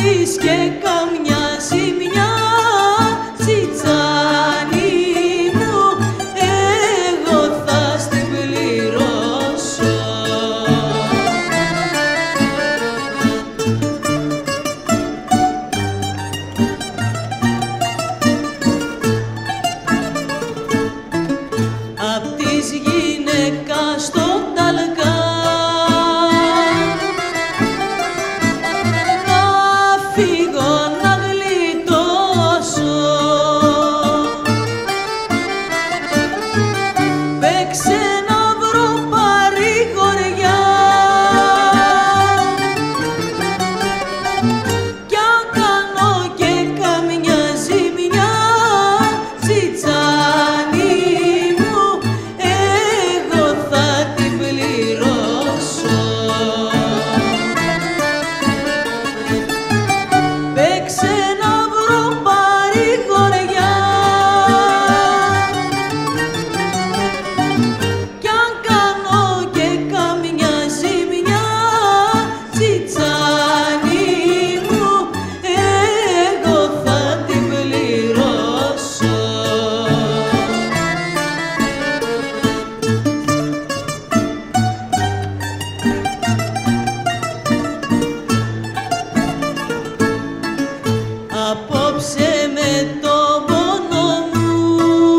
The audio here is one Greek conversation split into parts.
πάθεις και καμιά ζημιά, τσιτσάνι μου, εγώ θα στην πληρώσω. Απ' της γυναίκας το ταλκά να φύγω να γλιτώσω. Παίξε να βρω παρηγοριά κι αν κάνω και καμιά ζημιά, τσιτσάνι μου, εγώ θα την πληρώσω. Παίξε να βρω παρηγοριά κι αν κάνω και καμιά ζημιά, τσιτσάνι μου, εγώ θα την πληρώσω. Απόψε με το πόνο μου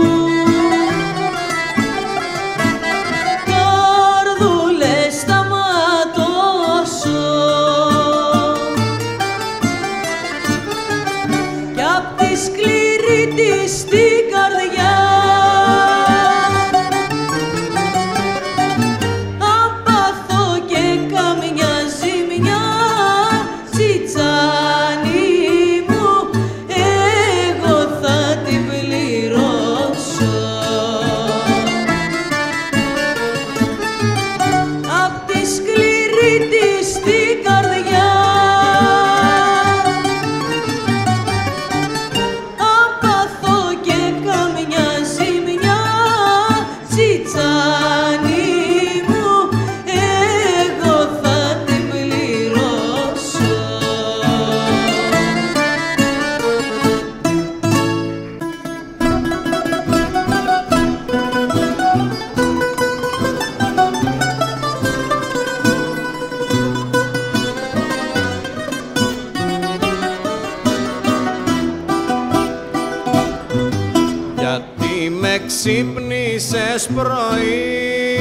καρδούλες θα ματώσω κι απ' τη σκληρή της την καρδιά αν πάθω και καμιά ζημιά, τσιτσάνι μου, εγώ θα την πληρώσω. Απ' τη σκληρή της την καρδιά αν πάθω και καμιά ζημιά, τσιτσάνι μου, εγώ θα την πληρώσω. Γιατί με ξύπνησες πρωί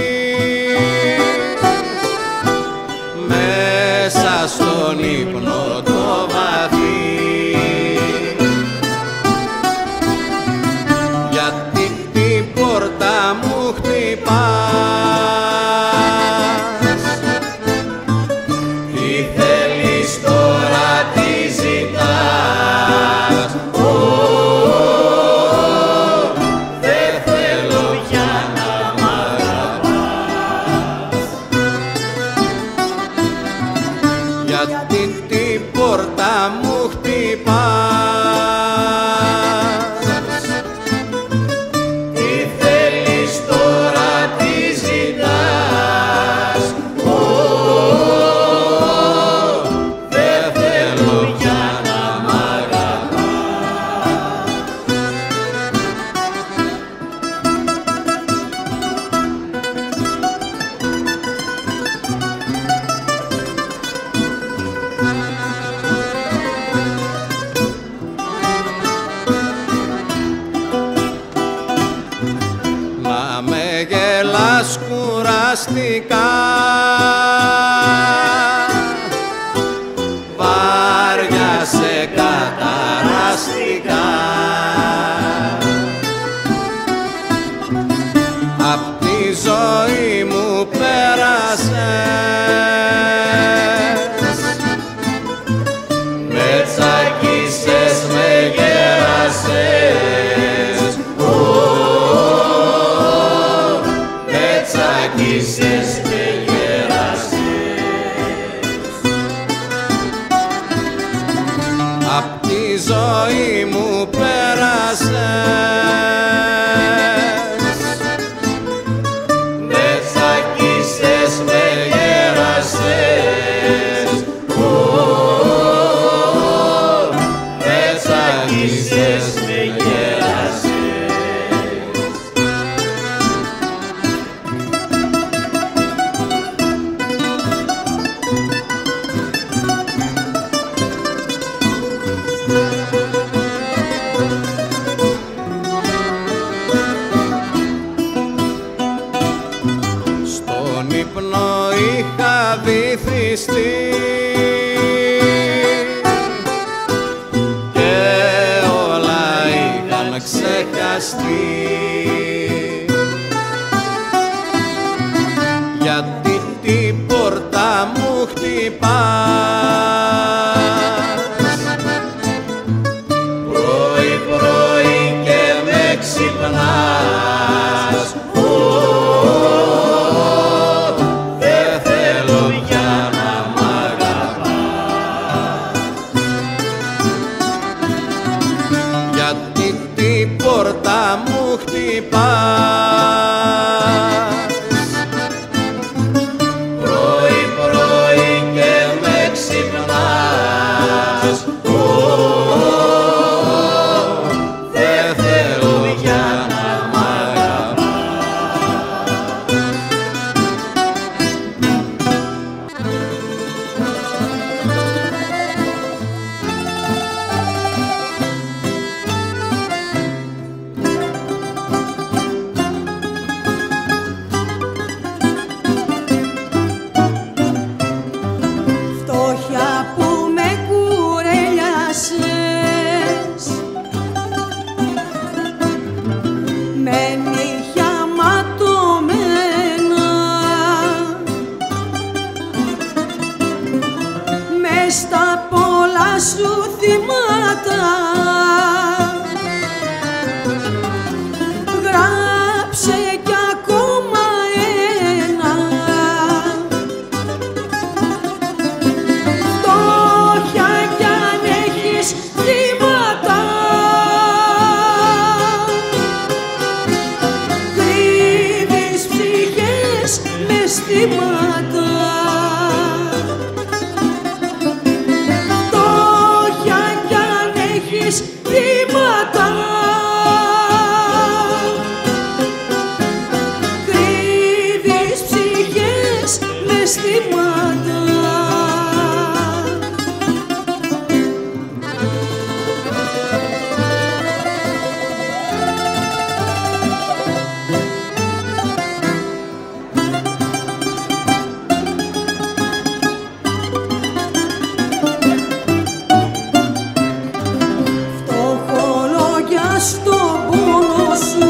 μέσα στον ύπνο το βαθύ, γιατί την πόρτα μου χτυπάς, τι θέλεις τώρα, τι ζητάς, δεν θέλω πια να μ' αγαπάς, γιατί την πόρτα μου χτυπάς, τι θέλεις τώρα, τι ζητάς, δεν θέλω πια να μ' αγαπάς. Μα με γελάς κουραστικά, βάρια σε καταραστικά, απ' τη ζωή μου πέρασες, με τσακίσες, με γέρασες, με τσακίσες, με γέρασες, απ' τη ζωή μου πέρασες, με τσακίσες, με γέρασες, Στον ύπνο είχα βυθιστεί και όλα είχαν ξεχαστεί, γιατί την πόρτα μου χτυπάς πρωί-πρωί και με ξυπνάς. Δεν θέλω πια να μ' αγαπάς, γιατί την πόρτα μου χτυπάς πρωί-πρωί και με ξυπνάς. Δεν θέλω πια να μ' Φτώχεια που με κουρελιάσες, με νύχια ματωμένα, μες στα πολλά σου θυμάτα, γράψε κι ακόμα ένα. Φτώχεια κι αν έχεις θύματα, κρύβεις ψυχές μες στήματα. Φτώχεια κι αν έχεις θύματα, κρύβεις ψυχές μες στήματα. Φτωχολόγια στον πόνο σου,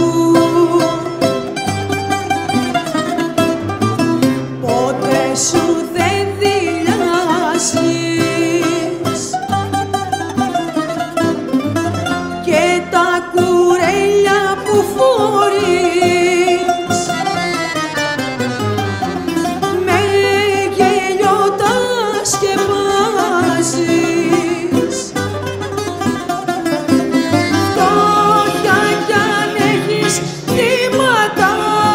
ποτέ σου δεν δειλιάζεις, και τα κουρέλια που φορείς με γέλιο τα σκεπάζεις. Φτώχεια κι αν έχεις θύματα,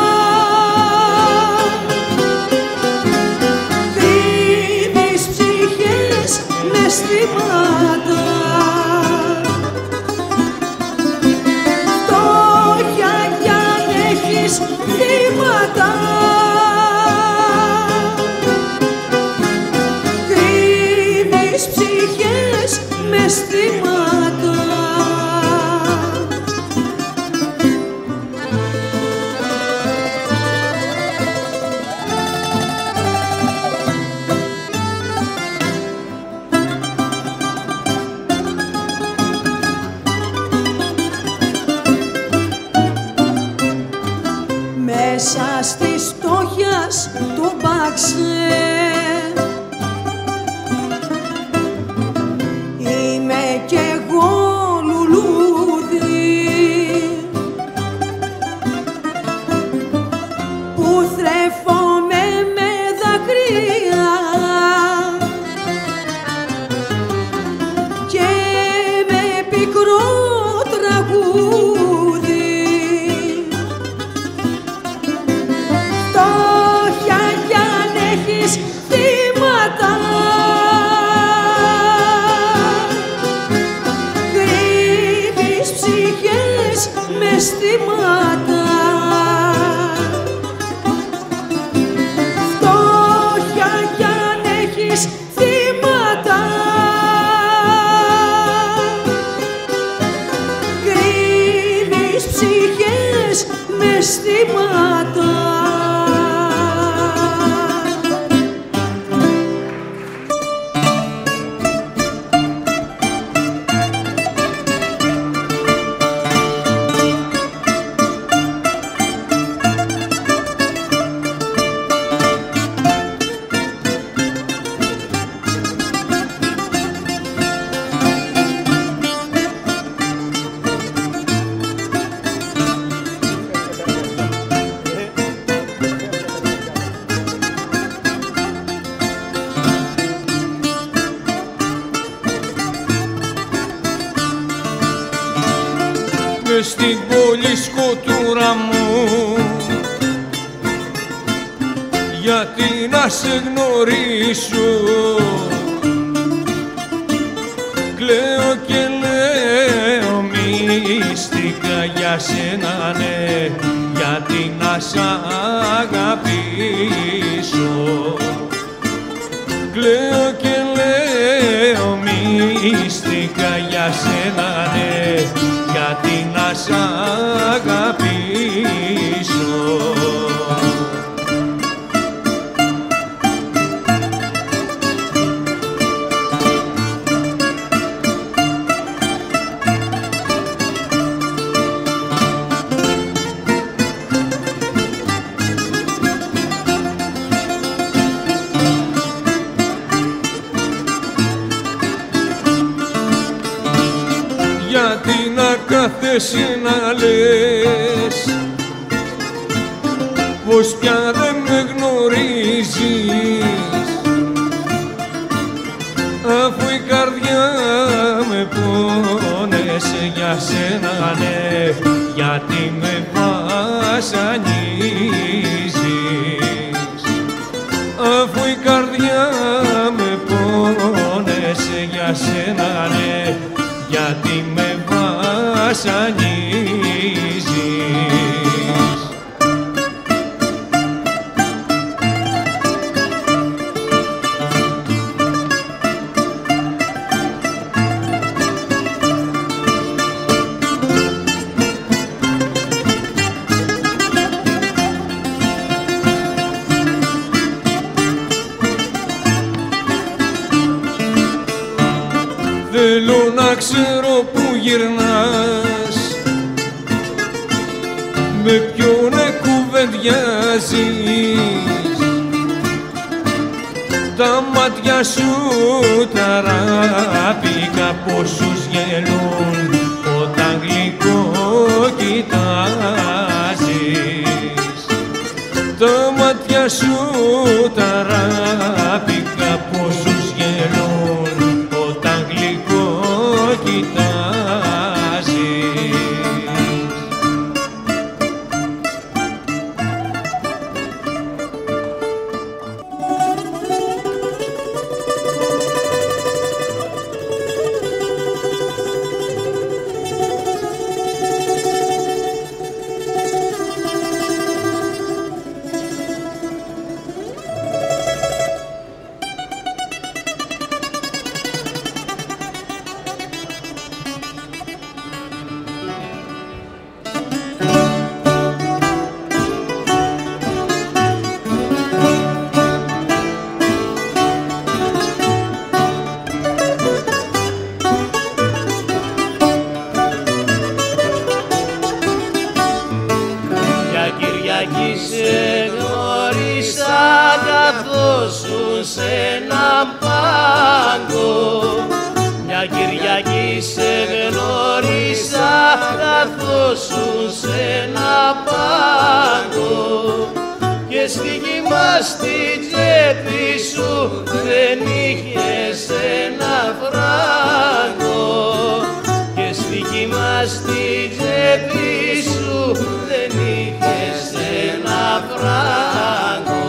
κρύβεις ψυχές μες στήματα. Φτώχεια κι αν έχεις θύματα, κρύβεις ψυχές μες στήματα. Μέσα στις φτώχειας του μπάξε, είμαι κι εγώ λουλούδι που θρέφομαι με δακρύα και με πικρό τραγούδι. Φτώχεια κι αν έχεις θύματα, μες στην πόλη σκοτούρα μου, γιατί να σε γνωρίσω. Κλαίω και λέω μυστικά για σένα, ναι, γιατί να σ' αγαπήσω. Κλαίω και λέω μυστικά για σένα, ναι, γιατί να σ' αγαπήσω. Γιατί να κάθεσαι να λες πως πια δεν με γνωρίζεις, αφού η καρδιά με πόνεσε για σένα, ναι, γιατί με βασανίζεις. Αφού η καρδιά με πόνεσε για σένα, ναι, γιατί με βασανίζεις. Θέλω να ξέρω που γυρνάς, με ποιον κουβεντιάζεις. Τα μάτια σου ταράπηκα πόσους γελούν όταν γλυκό κοιτάζεις. Τα μάτια σου ταράπηκα πόσους γελούν όταν γλυκό κοιτάζεις. Κυριακή σε γνώρισα καθώς σου σε έναν πάγκο. Μια Κυριακή σε γνώρισα καθώς σου σε έναν πάγκο. Και στοίχημα στην τσέπη σου δεν είχες ένα φράγκο. Και στοίχημα στην τσέπη σου δεν είχες ένα φράγκο.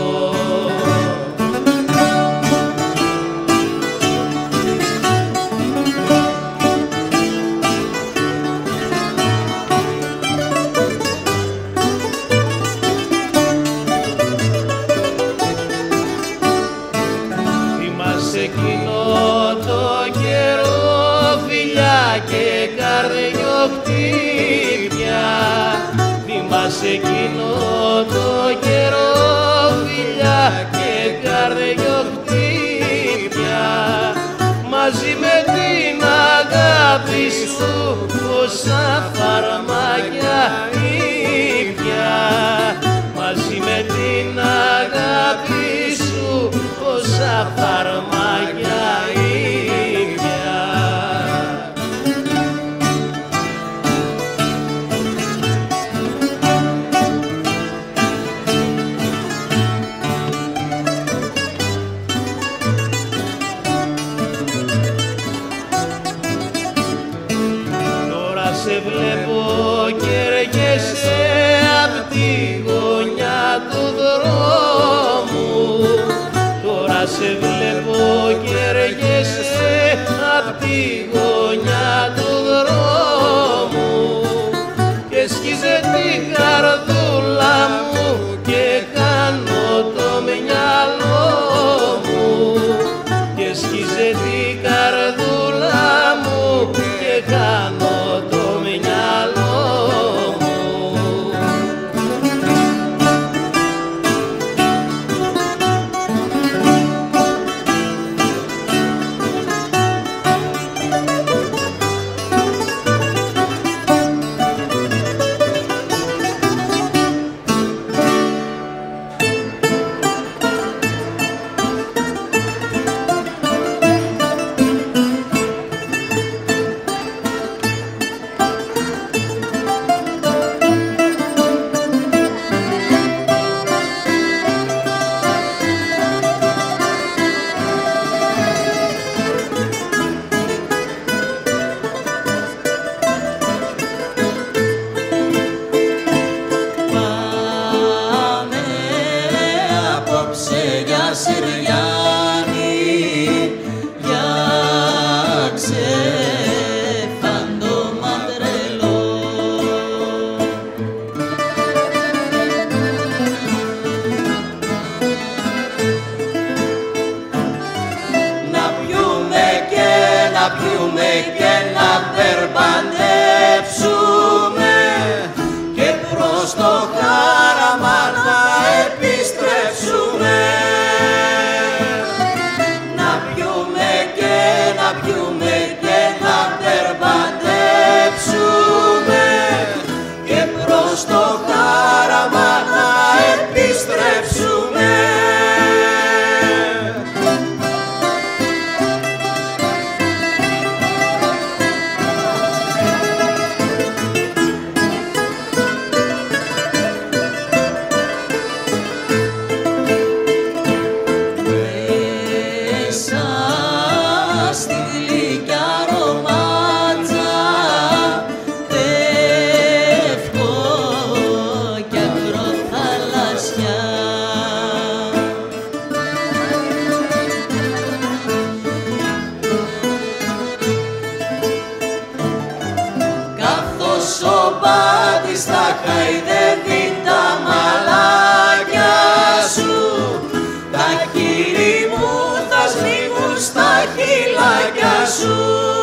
Θυμάσαι εκείνο το καιρό, φιλιά και καρδιοκτύπια. Θυμάσαι εκείνο το καιρό, φιλιά και καρδιοκτύπια. Μαζί με την αγάπη σου πόσα φαρμάκια ήπια. Μαζί με την αγάπη σου πόσα φαρμάκια ήπια. σε βλέπω και έρχεσαι απ' τη γωνιά του δρόμου. Τώρα σε βλέπω και έρχεσαι απ' τη γωνιά του δρόμου και σκίζε την καρδούλα μου και κάνω το μυαλό μου και σκίζε την καρδούλα μου και κάνω το μυαλό μου. Για Συριάννη, για ξεφάντωμα τρελό. Να πιούμε και να πιούμε και να περπατέψουμε και προς το χάραμα να επιστρέψουμε. Να πιούμε και να πιούμε και να περπατέψουμε και προς το χάραμα να επιστρέψουμε. Ο Πάτης θα χαϊδεύει τα μαλάκια σου, τα χείλη μου θα σμίγουν στα χειλάκια σου.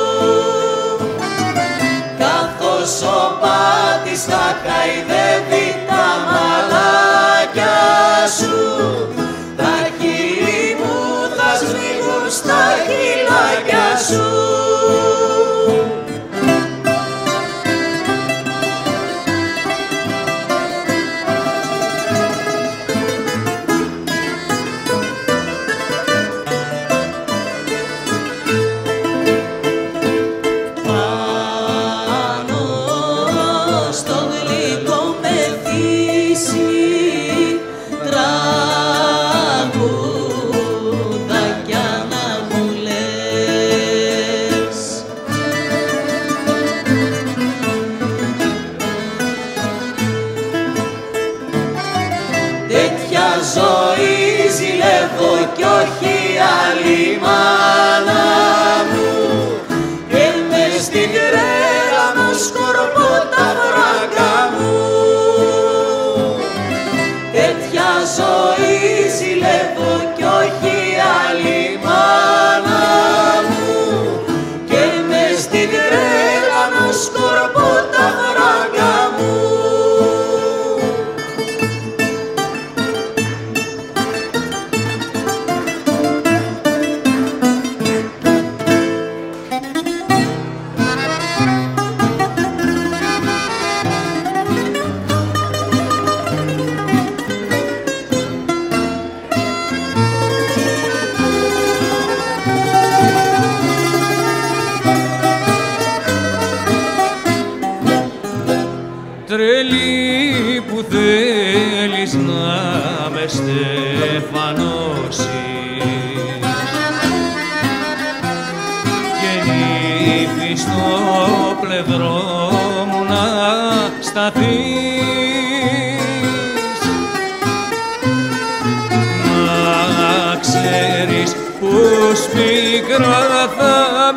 Καθώς ο Πάτης θα χαϊδεύει τα μαλάκια σου, τα χείλη μου θα σμίγουν στα χειλάκια σου. Τέτοια ζωή ζηλεύω κι όχι άλλη μάνα μου και μες στην τρέλα μου σκορπώ τα φράγκα μου. Τέτοια ζωή ζηλεύω κι όχι άλλη μάνα μου και μες στην τρέλα μου σκορπώ τα φράγκα μου. Τρελή που θέλεις να με στεφανώσεις και νύφη στο πλευρό σταθείς, να ξέρεις πως πικρά θα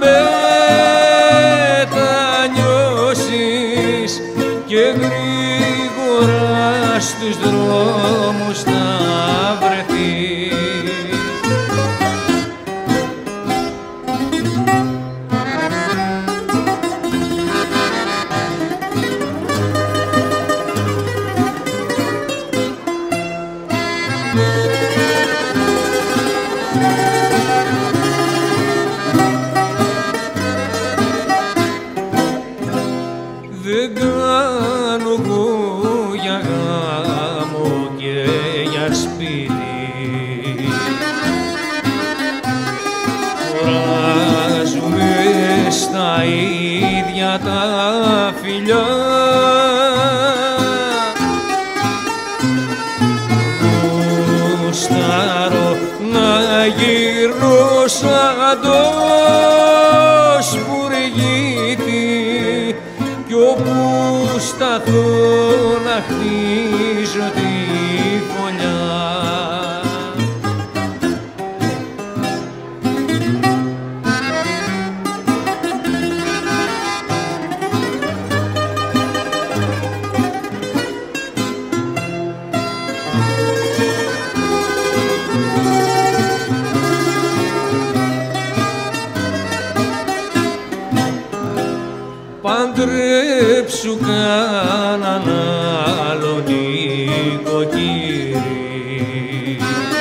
μετανιώσεις και γρήγορα στους δρόμους θα βρεθείς. Δεν κάνω εγώ για γάμο και για σπίτι, χωράζουμε στα ίδια τα φιλιά. Γουστάρω να γυρνώ σαν το σπουργίτη κι όπου σταθώ να χτίζω τη φωλιά. Παντρέψου κάναν άλλον νοικοκύρη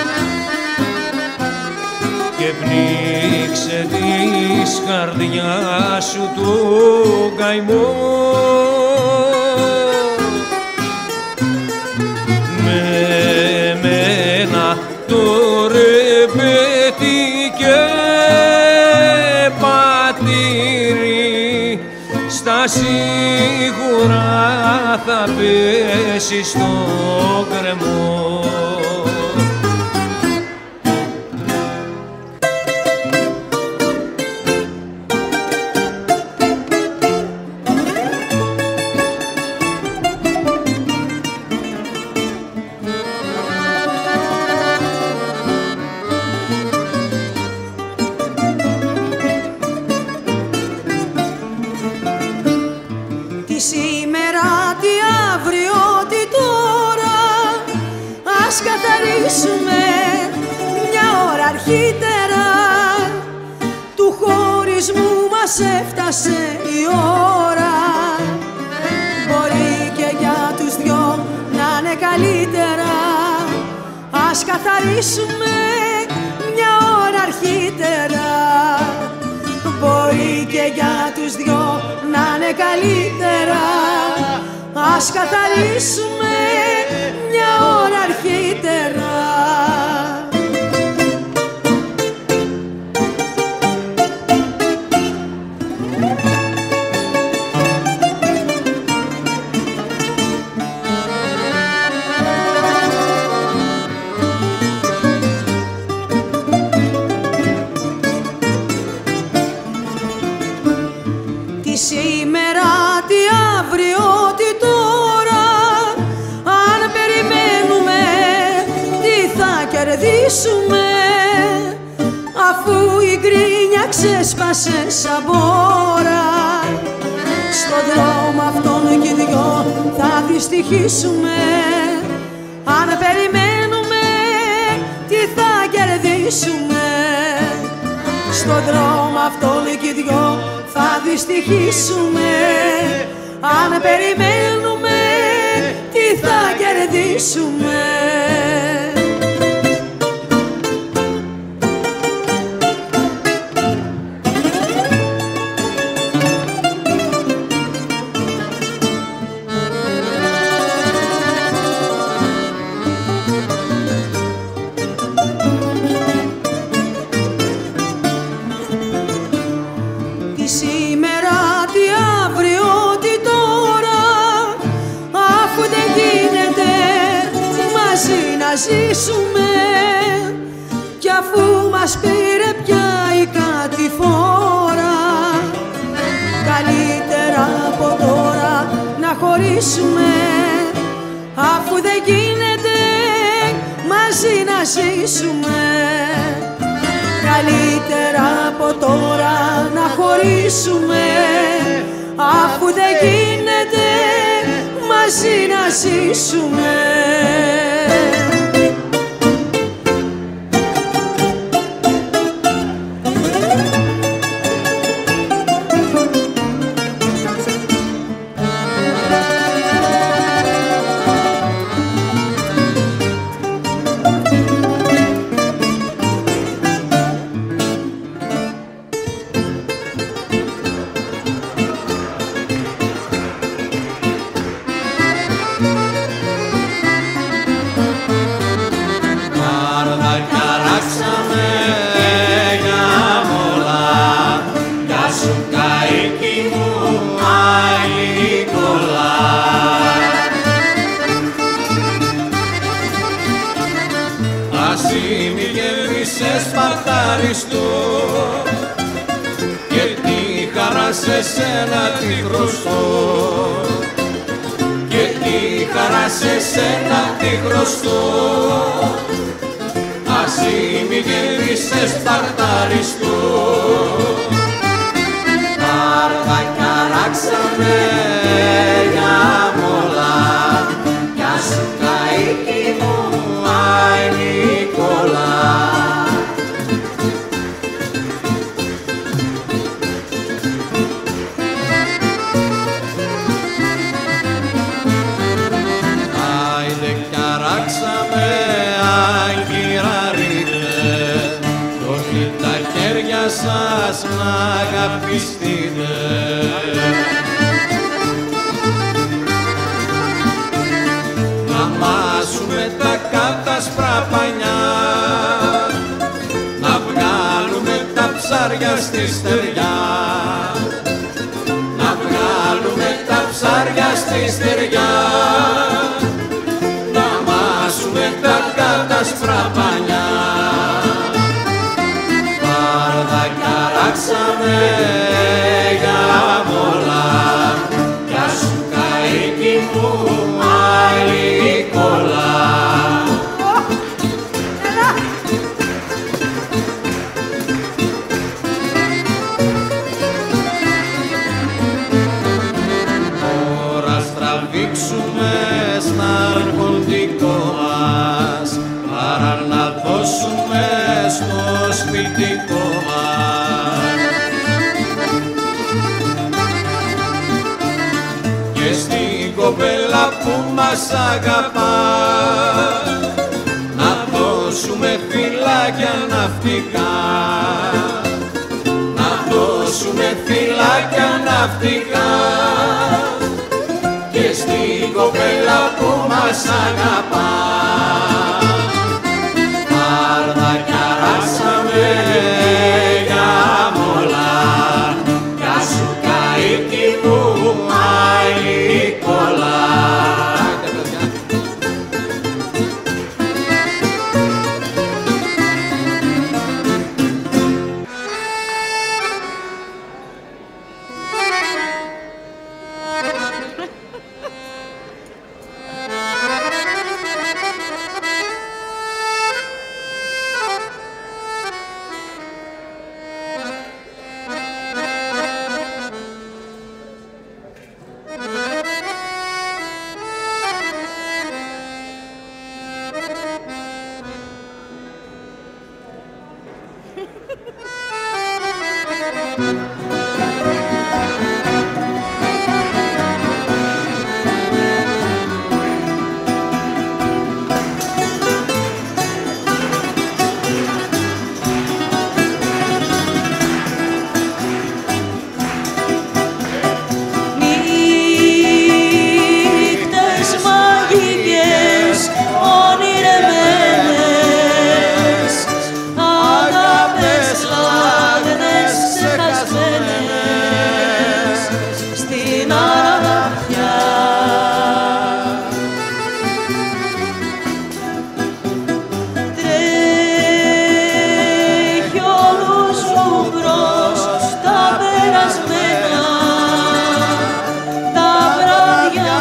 και πνίξε της καρδιάς σου το καημό. Με μένα το ρεπέτη και πατήρι στα σίγουρα θα πέσει στο κρεμό. Τι σήμερα, τι αύριο, τι τώρα, ας καθαρίσουμε μια ώρα αρχίτερα. Του χωρισμού μας έφτασε η ώρα, μπορεί και για τους δυο να είναι καλύτερα. Ας καθαρίσουμε μια ώρα αρχίτερα, μπορεί και για τους δυο να είναι καλύτερα. Ας καθαρίσουμε μια ώρα αρχίτερα. Τι σήμερα, τι αύριο, τι τώρα, αν περιμένουμε τι θα κερδίσουμε, αφού η γκρίνια ξέσπασε σαν μπόρα. Στον δρόμο αυτόν κι δυο θα δυστυχήσουμε, αν περιμένουμε τι θα κερδίσουμε. Στον δρόμο αυτόν κι δυο θα δυστυχήσουμε, αν περιμένουμε τι θα κερδίσουμε. Τι σήμερα, τι αύριο, τι τώρα, αφού δεν γίνεται μαζί να ζήσουμε, κι αφού μας πήρε πια η κατηφόρα, καλύτερα από τώρα να χωρίσουμε, αφού δεν γίνεται μαζί να ζήσουμε. Καλύτερα από τώρα να χωρίσουμε, αφού δεν γίνεται μαζί να ζήσουμε. Και τη χαρά σε σένα τη χρωστώ, και τη χαρά σε σένα τη χρωστώ. Ας μη γέμισες σπαρταριστώ. Πάρδα κι αράξαμε για μόλα, κι ας σου καίκι μου άι Νικόλα. Σας να αγαπηστείτε. Να μάσουμε τα κάτασπρα πανιά, να βγάλουμε τα ψάρια στη στεριά, να βγάλουμε τα ψάρια στη στεριά, να μάσουμε τα κάτασπρα πανιά. Αράξαμε για μόλα, κι ας σου καίκι μου άι Νικόλα. Τώρα στραβήξουμε στα αρχοντικό μας, παρά να δώσουμε στο σπιτικό μας. Και στην κοπέλα που μας αγαπά να δώσουμε φυλάκια ναυτικά, να δώσουμε φυλάκια ναυτικά. Και στην κοπέλα που μας αγαπά πάρδα κι αράξαμε για μόλα, κι ας σου καίκι μου άι Νικόλα. Τα βράδια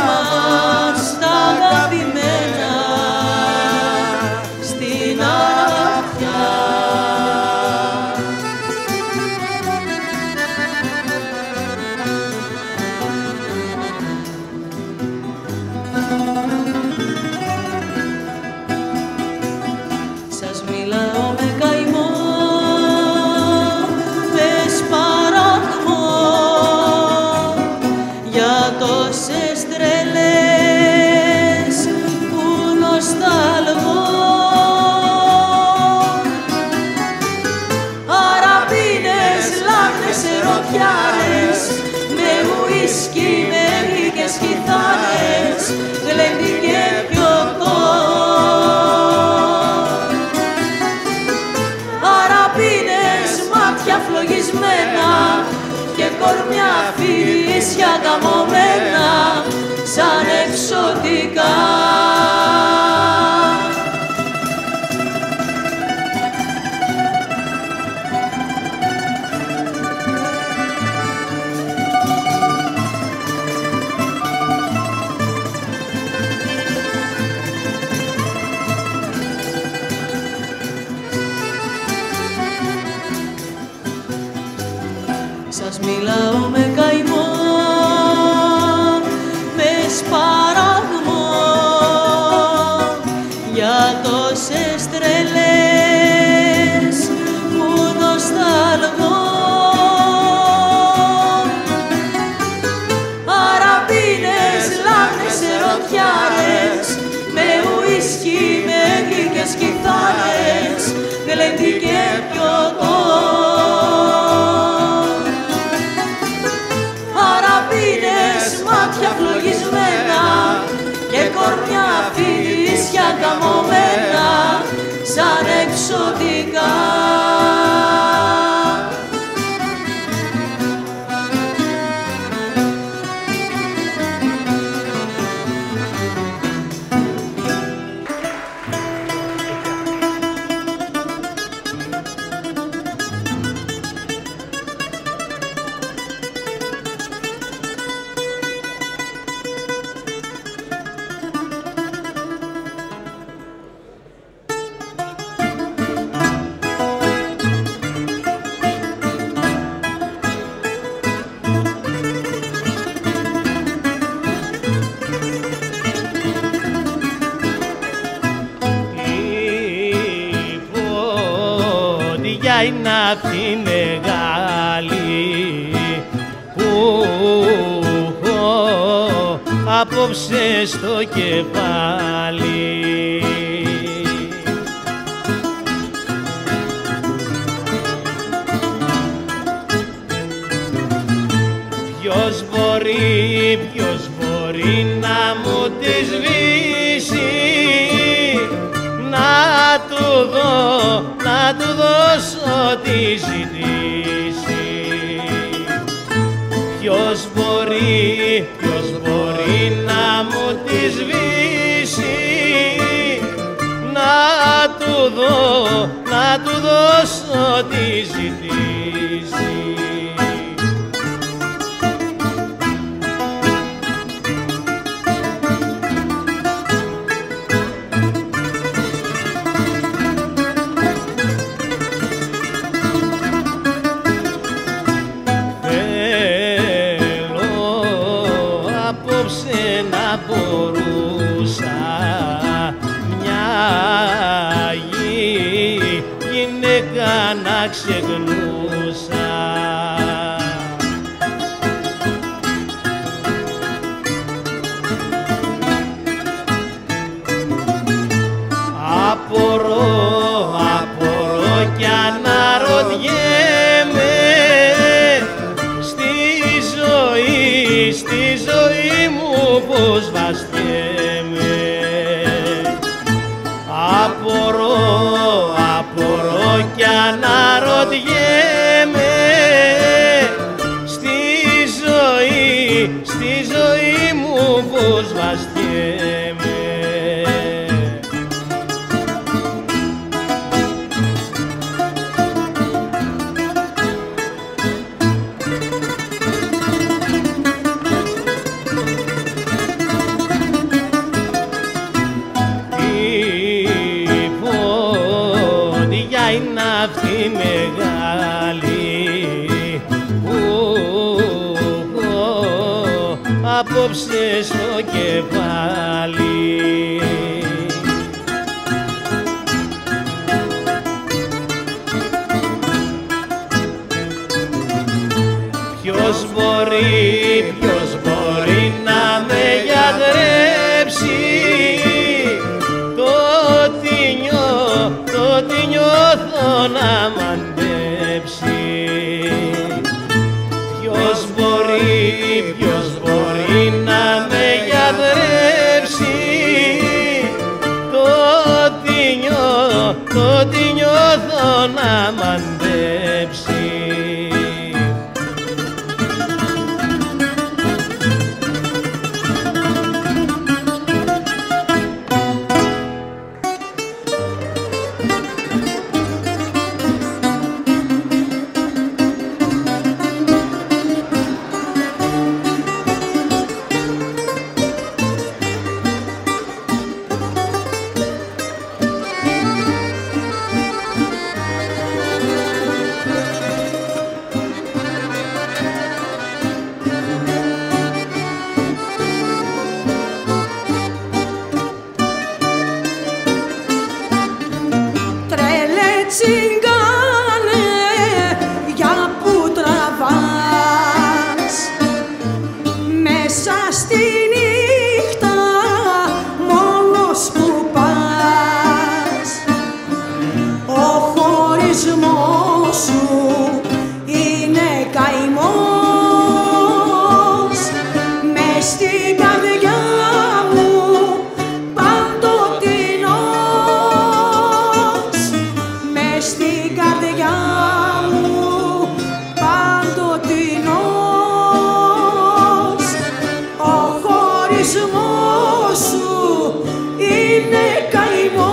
ίσια καμωμένα σαν εξωτικά. Σας μιλάω με καημό, με σπαράγμο, για τόσες τρελές που νοσταλγώ. Αραμπίνες, λάμνες, ερωτιάρες, με ουίσκι, με γλυκές κιθάρες, γλέντι και πιωτό. Μάτια φλογισμένα και κορμιά φύσια καμωμένα σαν εξωτικά. Είναι αυτή μεγάλη που έχω απόψε στο κεφάλι. Ποιος μπορεί να μου τη σβήσει, να του δώσω τη ζητήσει. Ποιος μπορεί να μου τη σβήσει, να του δώσω τη ζητήσει. Να μπορούσα μια γυναίκα να ξεγνούσα. Απορώ κι αναρωτιέμαι στη ζωή μου πως βαστιέμαι. Απορώ κι αναρωτιέμαι στη ζωή μου πως βαστιέμαι. Είναι αυτή μεγάλη που έχω απόψε στο κεφάλι. Ποιος μπορεί να με γιατρέψει, το τι νιώθω να μαντέψει. Ποιος μπορεί να με γιατρέψει, το τι νιώθω να μαντέψει. μέσα στη νύχτα μόνος που πας. Ο χωρισμός σου είναι καημός, μες στην καρδιά μου παντοτινός, μες στην καρδιά μου παντοτινός. Ο χωρισμός σου είναι καημός.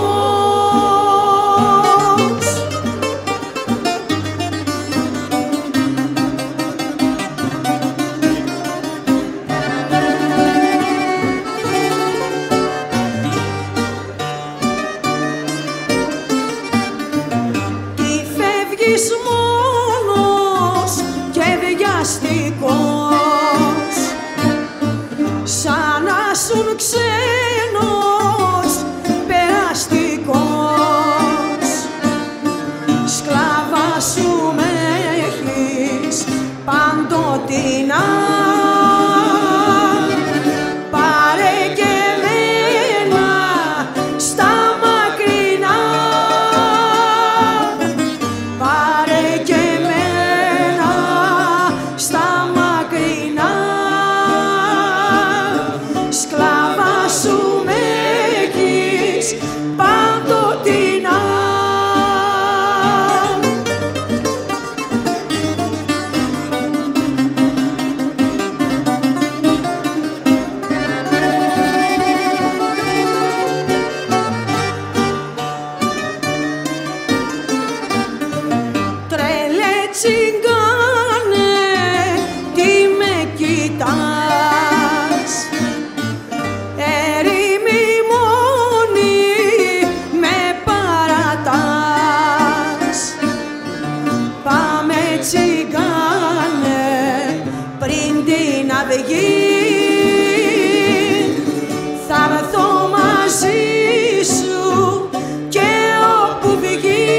Τι φεύγεις μόνος και βιαστικός, σαν να σουν ξένος περαστικός. Σκλάβα σου με έχεις παντοτινά, πάρε και εμένα στα μακρινά, πάρε και εμένα στα μακρινά. Σκλάβα σου με έχεις παντοτινά. Τρελέ τσιγκάνε, τι με κοιτάς, ερήμη μόνη με παρατάς. Πάμε τσιγκάνε πριν την αυγή, θα έρθω μαζί σου και όπου βγει,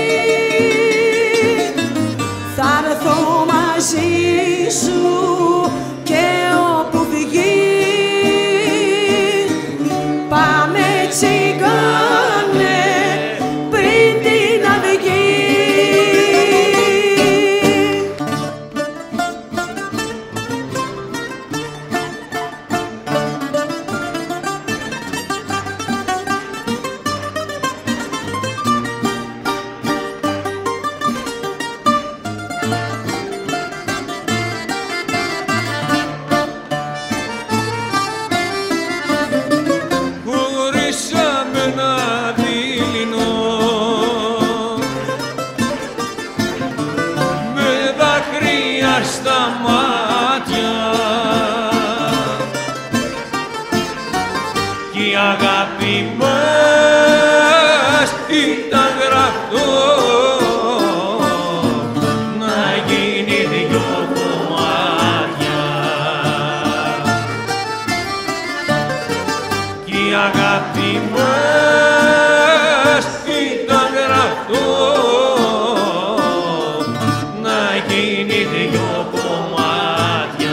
θα έρθω μαζί σου και όπου βγει. Πάμε τσιγκάνε πριν την αυγή. Χωρίσαμε ένα δειλινό, με δάκρυα στα μάτια, κι η αγάπη μας ήταν γραφτό να γίνει δυο κομμάτια. Κι η αγάπη μας ήταν γραφτό να γίνει δυο κομμάτια.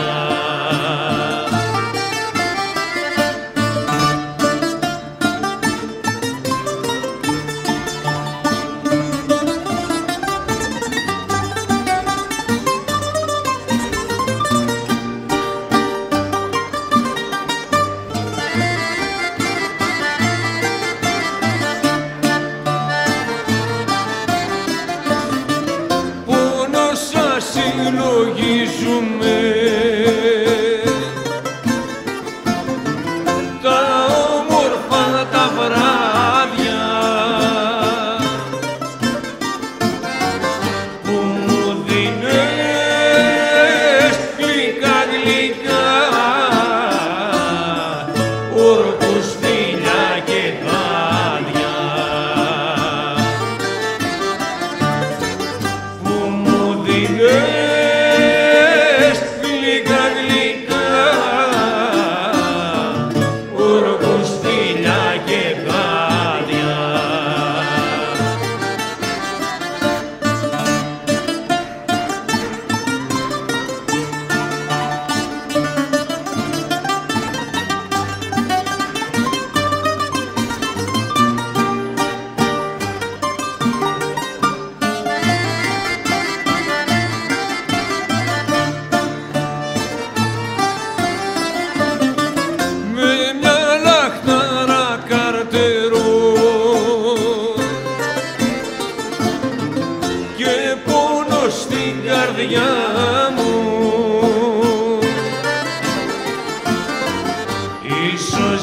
ίσως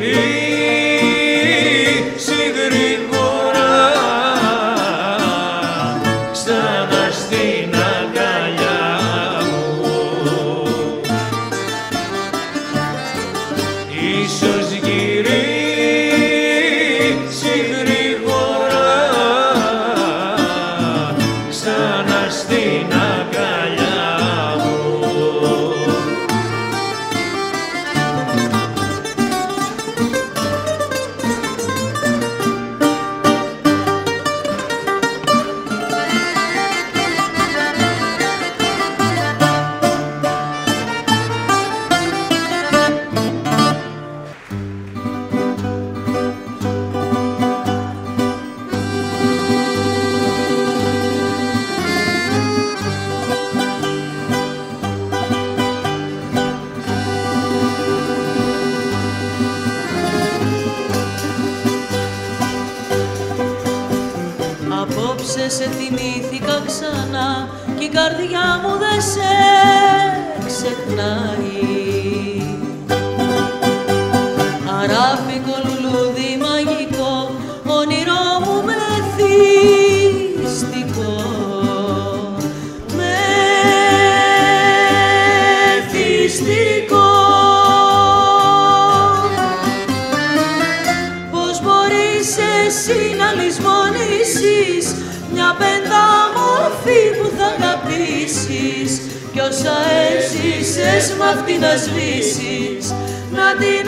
γυρίσει γρήγορα ξανά στην αγκαλιά μου. Ίσως γυρίσει γρήγορα ξανά στην αγκαλιά μου. Απόψε σε θυμήθηκα ξανά κι η καρδιά μου δεν σε ξεχνάει. Αράφικο λουλούδι μαγικό, όνειρό μου μεθυστικό. Μεθυστικό. Πώς μπορείς εσύ να λησμονήσεις μια πεντάμορφη που θα αγαπήσεις κι όσα έζησες μ' αυτή να σβήσεις, να την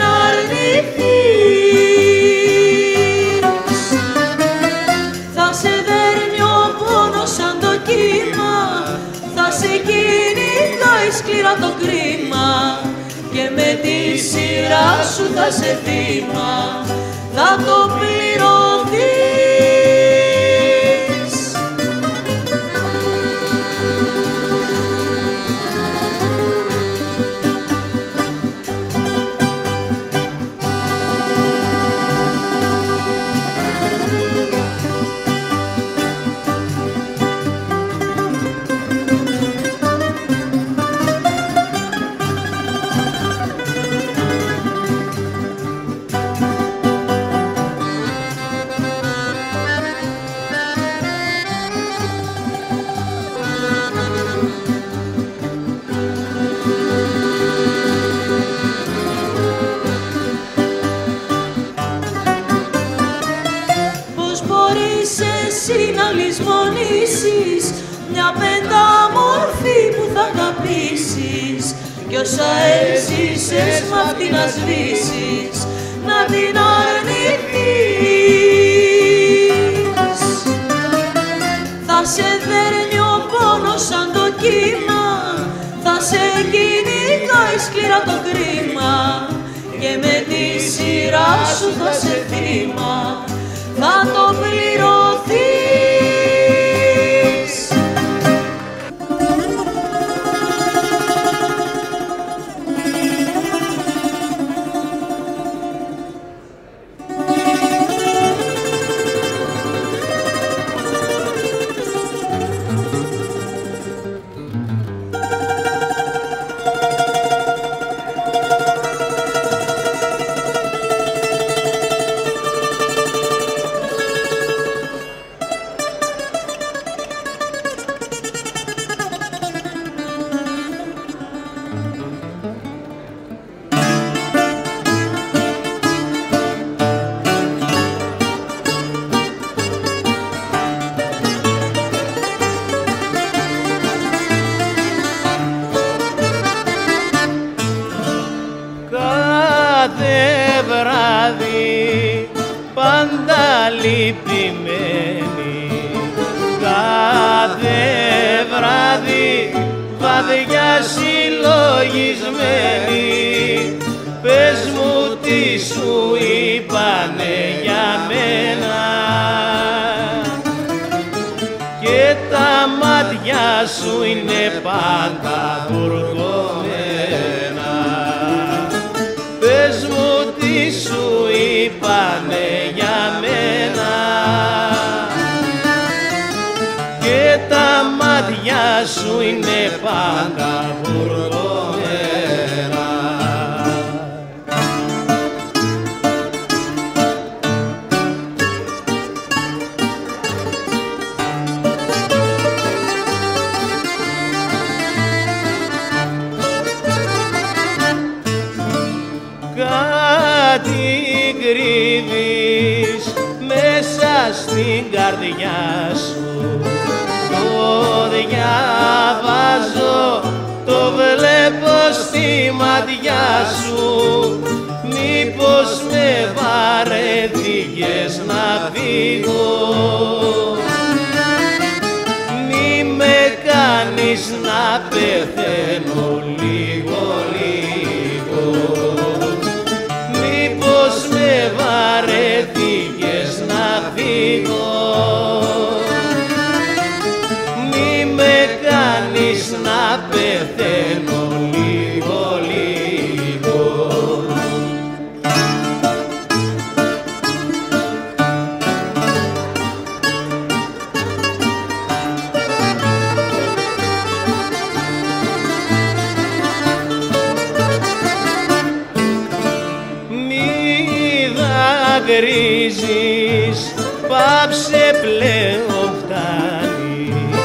αρνηθείς. Θα σε δέρνει ο πόνος σαν το κύμα, θα σε κυνηγάει σκληρά το κρίμα και με τη σειρά σου θα σε θύμα, θα το πληρωθείς. Εσύ να λησμονήσεις μια πεντάμορφη που θα αγαπήσεις κι όσα έζησες μ' αυτή να σβήσεις, να την αρνηθείς. Θα σε δέρνει ο πόνος σαν το κύμα, θα σε κυνηγάει σκληρά το κρίμα και με τη σειρά σου θα σε θύμα, θα το πληρωθείς. Κάθε βράδυ πάντα λυπημένη, κάθε βράδυ βαδιά συλλογισμένη. Πες μου τι σου είπανε για μένα και τα μάτια σου είναι πάντα βουργωμένα. Πες μου τι σου είπανε για μένα και τα μάτια σου είναι πάντα βουργωμένα. την κρύβεις μέσα στην καρδιά σου. Το διαβάζω, το βλέπω στη ματιά σου. Μήπως με βαρέθηκες να φύγω? Μη με κάνεις να πεθαίνω λίγο λίγο. Μήπως με βαρέθηκες να φύγω? Μη με κάνεις να πεθαίνω λίγο λίγο. Δακρύζεις, πάψε πλέον φτάνει.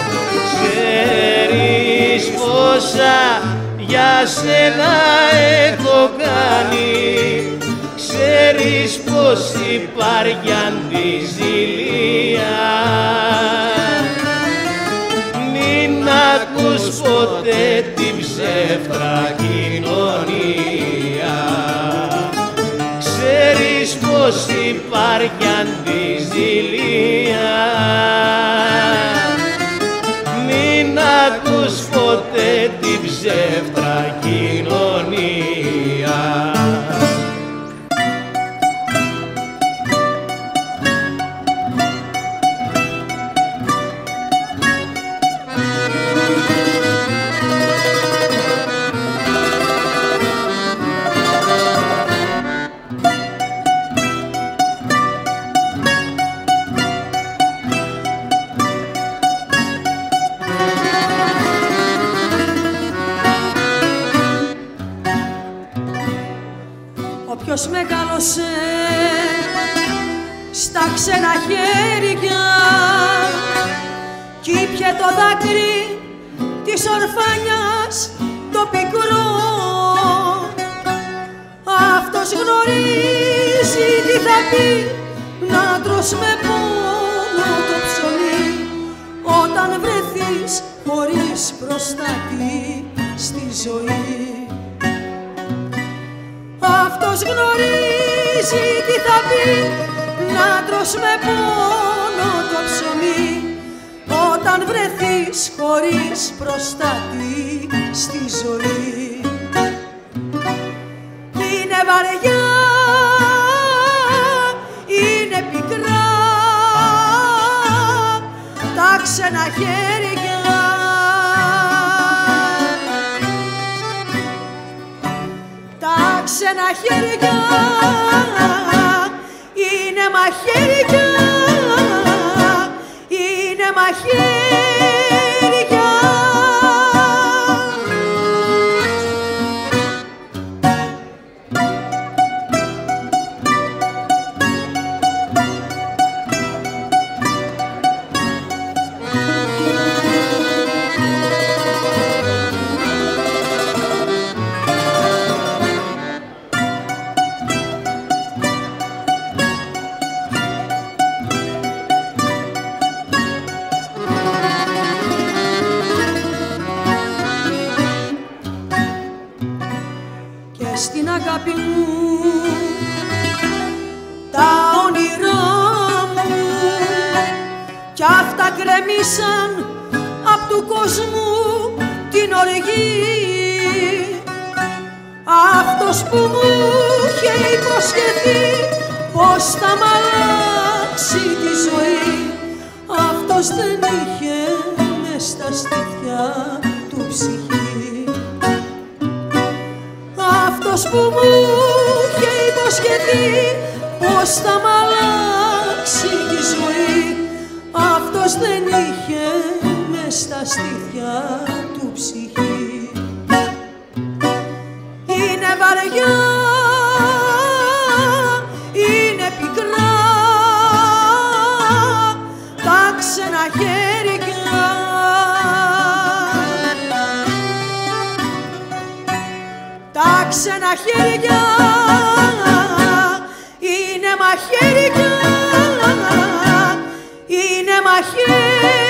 Ξέρεις πόσα για σένα έχω κάνει. Ξέρεις πως υπάρχει αντιζηλία. Μην ακούς ποτέ την ψεύτρα κοινωνία. Ξέρεις πως υπάρχει αντιζηλία. Μην ακούς ποτέ την ψεύτρα κοινωνία. Όποιος μεγάλωσε στα ξένα χέρια κι ήπιε το δάκρυ της ορφάνιας το πικρό, αυτός γνωρίζει τι θα πει να τρως με πόνο το ψωμί όταν βρεθείς χωρίς προστάτη στη ζωή. Αυτός γνωρίζει τι θα πει να τρως με πόνο το ψωμί όταν βρεθείς χωρίς προστάτη στη ζωή. Είναι βαριά, είναι πικρά τα ξένα χέρια. Ξένα χέρια είναι μαχαίρια, είναι μαχαίρια. Στην αγάπη μου τα όνειρά μου κι αυτά γκρεμίσαν απ' του κόσμου την οργή. Αυτός που μου είχε υποσχεθεί πως θα μ' αλλάξει τη ζωή, αυτός δεν είχε μες στα στήθια του ψυχή. Αυτός που μου είχε υποσχεθεί πως θα μ' αλλάξει τη ζωή, αυτός δεν είχε μες στα στήθια του ψυχή. Είναι βαριά, είναι πικρά τα ξένα χέρια. Τα ξένα χέρια μαχαίρια, είναι μαχαίρια.